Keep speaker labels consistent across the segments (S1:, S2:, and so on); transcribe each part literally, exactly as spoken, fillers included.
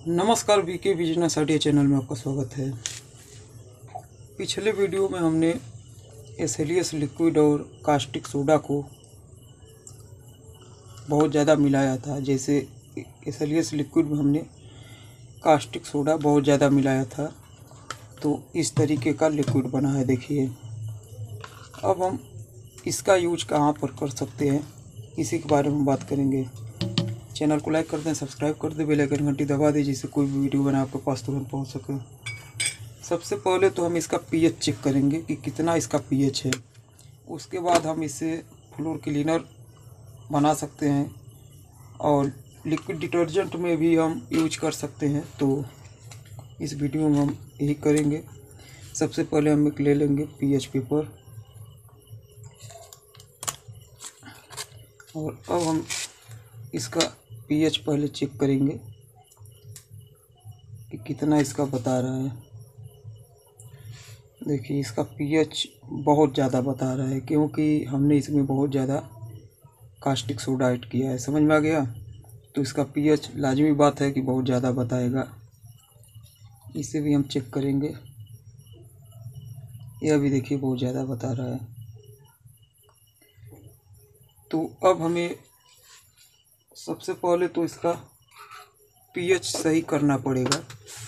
S1: नमस्कार, VK business idea channel में आपका स्वागत है। पिछले वीडियो में हमने एसएलईएस लिक्विड और कास्टिक सोडा को बहुत ज़्यादा मिलाया था। जैसे एसएलईएस लिक्विड में हमने कास्टिक सोडा बहुत ज़्यादा मिलाया था, तो इस तरीके का लिक्विड बना है। देखिए, अब हम इसका यूज कहाँ पर कर सकते हैं, इसी के बारे में बात करेंगे। चैनल को लाइक कर दें, सब्सक्राइब कर दें, बेल आइकन घंटी दबा दें, जिससे कोई भी वीडियो बना आपके पास तुरंत पहुंच सके। सबसे पहले तो हम इसका पीएच चेक करेंगे कि कितना इसका पीएच है। उसके बाद हम इसे फ्लोर क्लीनर बना सकते हैं और लिक्विड डिटर्जेंट में भी हम यूज कर सकते हैं। तो इस वीडियो में हम यही करेंगे। सबसे पहले हम एक ले लेंगे पीएच पेपर और अब हम इसका पीएच पहले चेक करेंगे कि कितना इसका बता रहा है। देखिए, इसका पीएच बहुत ज़्यादा बता रहा है, क्योंकि हमने इसमें बहुत ज़्यादा कास्टिक सोडा ऐड किया है। समझ में आ गया? तो इसका पीएच लाजमी बात है कि बहुत ज़्यादा बताएगा। इसे भी हम चेक करेंगे। यह भी देखिए बहुत ज़्यादा बता रहा है। तो अब हमें सबसे पहले तो इसका पीएच सही करना पड़ेगा,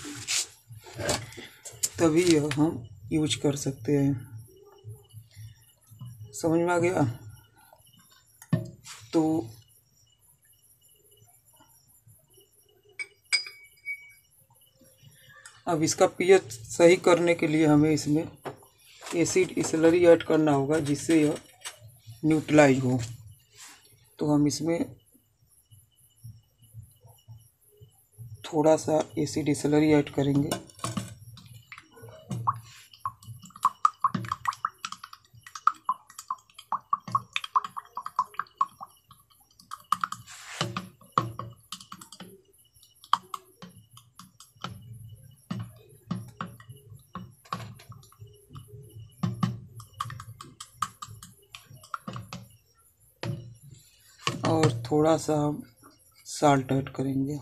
S1: तभी यह हम यूज कर सकते हैं। समझ में आ गया? तो अब इसका पीएच सही करने के लिए हमें इसमें एसिड स्लरी ऐड करना होगा, जिससे यह न्यूट्रलाइज हो। तो हम इसमें थोड़ा सा एसिड स्लरी ऐड करेंगे। और थोड़ा सा हम साल्ट ऐड करेंगे।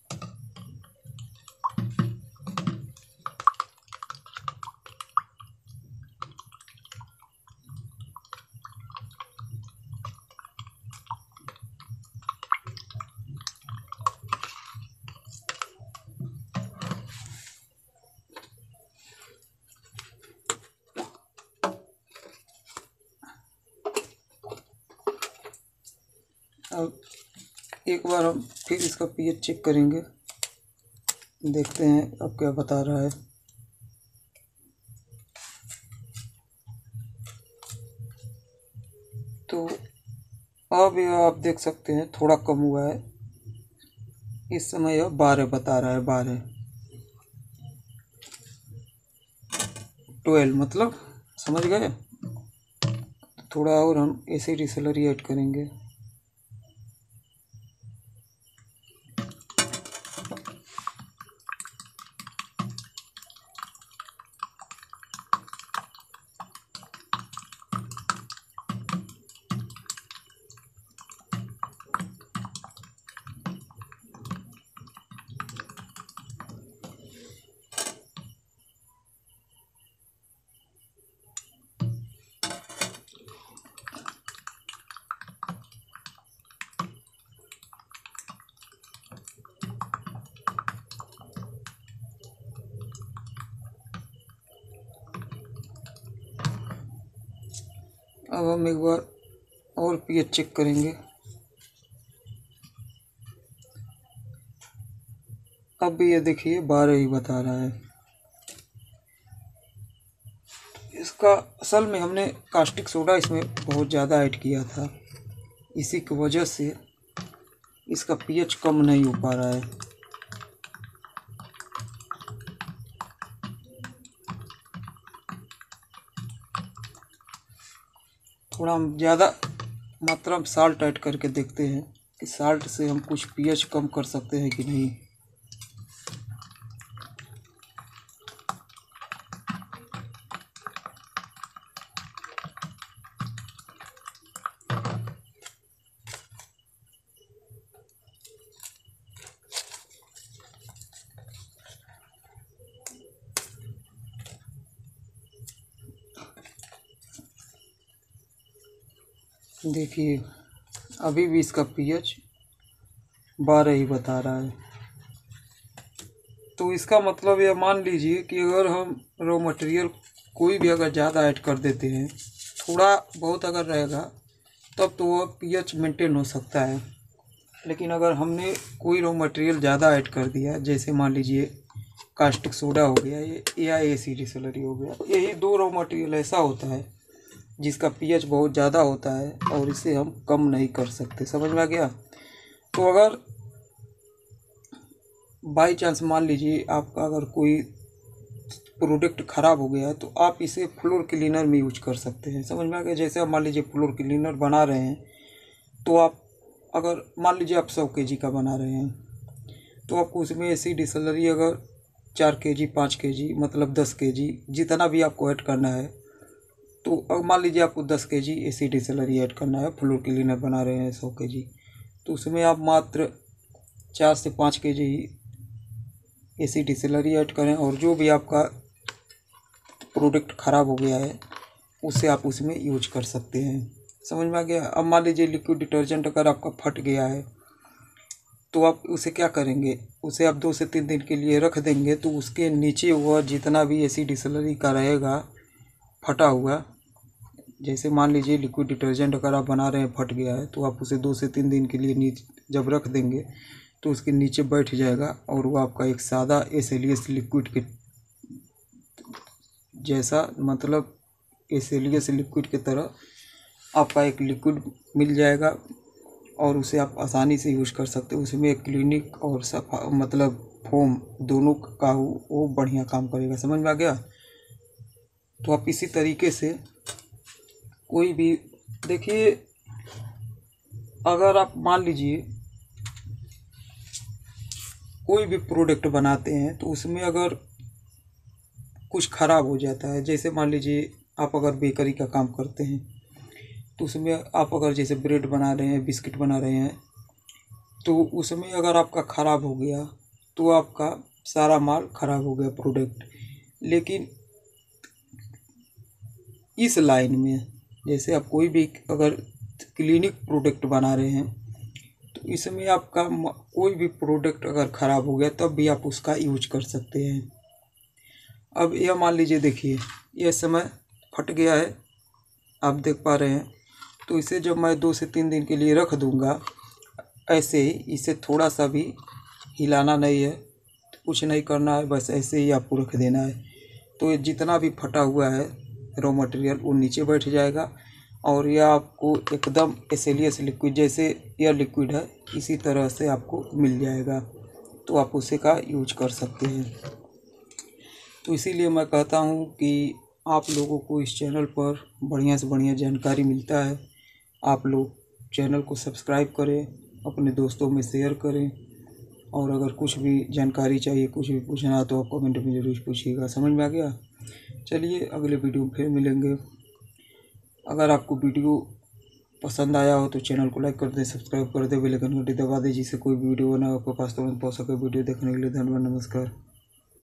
S1: अब एक बार हम फिर इसका पीएच चेक करेंगे, देखते हैं अब क्या बता रहा है। तो अब यह आप देख सकते हैं थोड़ा कम हुआ है। इस समय यह बारह बता रहा है। बारह ट्वेल्व मतलब, समझ गए? थोड़ा और हम एसिड स्लरी ऐड करेंगे। अब हम एक बार और पीएच चेक करेंगे। अब भी ये देखिए बारह ही बता रहा है। इसका असल में हमने कास्टिक सोडा इसमें बहुत ज़्यादा ऐड किया था, इसी की वजह से इसका पीएच कम नहीं हो पा रहा है। थोड़ा हम ज़्यादा मात्रा में साल्ट ऐड करके देखते हैं कि साल्ट से हम कुछ पीएच कम कर सकते हैं कि नहीं। देखिए अभी भी इसका पीएच बारह ही बता रहा है। तो इसका मतलब यह मान लीजिए कि अगर हम रॉ मटेरियल कोई भी अगर ज़्यादा ऐड कर देते हैं, थोड़ा बहुत अगर रहेगा तब तो वह पीएच मेंटेन हो सकता है। लेकिन अगर हमने कोई रॉ मटेरियल ज़्यादा ऐड कर दिया, जैसे मान लीजिए कास्टिक सोडा हो गया ये या एसिड डिसलरी हो गया, यही दो रॉ मटेरियल ऐसा होता है जिसका पीएच बहुत ज़्यादा होता है और इसे हम कम नहीं कर सकते। समझ में आ गया? तो अगर बाई चांस मान लीजिए आपका अगर कोई प्रोडक्ट ख़राब हो गया है तो आप इसे फ्लोर क्लीनर में यूज कर सकते हैं। समझ में आ गया? जैसे आप मान लीजिए फ्लोर क्लीनर बना रहे हैं, तो आप अगर मान लीजिए आप सौ के जी का बना रहे हैं तो आपको उसमें एसिड डिसलरी अगर चार के जी पाँच के जी मतलब दस के जी जितना भी आपको ऐड करना है, तो अब मान लीजिए आपको दस के जी एसिड डिसलरी ऐड करना है, फ्लोर क्लीनर बना रहे हैं सौ के जी, तो उसमें आप मात्र चार से पाँच के जी एसिड डिसलरी ऐड करें और जो भी आपका प्रोडक्ट ख़राब हो गया है उसे आप उसमें यूज कर सकते हैं। समझ में आ गया? अब मान लीजिए लिक्विड डिटर्जेंट अगर आपका फट गया है तो आप उसे क्या करेंगे, उसे आप दो से तीन दिन के लिए रख देंगे, तो उसके नीचे वह जितना भी एसिड डिसलरी का रहेगा फटा हुआ, जैसे मान लीजिए लिक्विड डिटर्जेंट अगर आप बना रहे हैं फट गया है तो आप उसे दो से तीन दिन के लिए नीचे जब रख देंगे तो उसके नीचे बैठ जाएगा और वो आपका एक सादा एसएलईएस लिक्विड के जैसा, मतलब एसएलईएस लिक्विड की तरह आपका एक लिक्विड मिल जाएगा और उसे आप आसानी से यूज कर सकते हो। उसमें क्लिनिक और सफा मतलब फोम दोनों का वो बढ़िया काम करेगा। समझ में आ गया? तो आप इसी तरीके से कोई भी देखिए, अगर आप मान लीजिए कोई भी प्रोडक्ट बनाते हैं तो उसमें अगर कुछ ख़राब हो जाता है, जैसे मान लीजिए आप अगर बेकरी का काम करते हैं तो उसमें आप अगर जैसे ब्रेड बना रहे हैं, बिस्किट बना रहे हैं, तो उसमें अगर आपका ख़राब हो गया तो आपका सारा माल ख़राब हो गया प्रोडक्ट। लेकिन इस लाइन में जैसे आप कोई भी अगर क्लिनिक प्रोडक्ट बना रहे हैं तो इसमें आपका कोई भी प्रोडक्ट अगर ख़राब हो गया तब भी आप उसका यूज कर सकते हैं। अब यह मान लीजिए देखिए यह समय फट गया है, आप देख पा रहे हैं, तो इसे जब मैं दो से तीन दिन के लिए रख दूंगा ऐसे ही, इसे थोड़ा सा भी हिलाना नहीं है, कुछ नहीं करना है, बस ऐसे ही आपको रख देना है। तो ये जितना भी फटा हुआ है रॉ मटेरियल वो नीचे बैठ जाएगा और यह आपको एकदम एसएलईएस लिक्विड जैसे यह लिक्विड है इसी तरह से आपको मिल जाएगा, तो आप उसे का यूज कर सकते हैं। तो इसीलिए मैं कहता हूँ कि आप लोगों को इस चैनल पर बढ़िया से बढ़िया जानकारी मिलता है। आप लोग चैनल को सब्सक्राइब करें, अपने दोस्तों में शेयर करें और अगर कुछ भी जानकारी चाहिए, कुछ भी पूछना तो आप कमेंट में ज़रूर पूछिएगा। समझ में आ गया? चलिए अगले वीडियो में फिर मिलेंगे। अगर आपको वीडियो पसंद आया हो तो चैनल को लाइक कर दें, सब्सक्राइब कर दें, बेल आइकन घंटी दबा दें जिससे कोई वीडियो ना आपके पास तुरंत पहुँच सके। वीडियो देखने के लिए धन्यवाद, नमस्कार।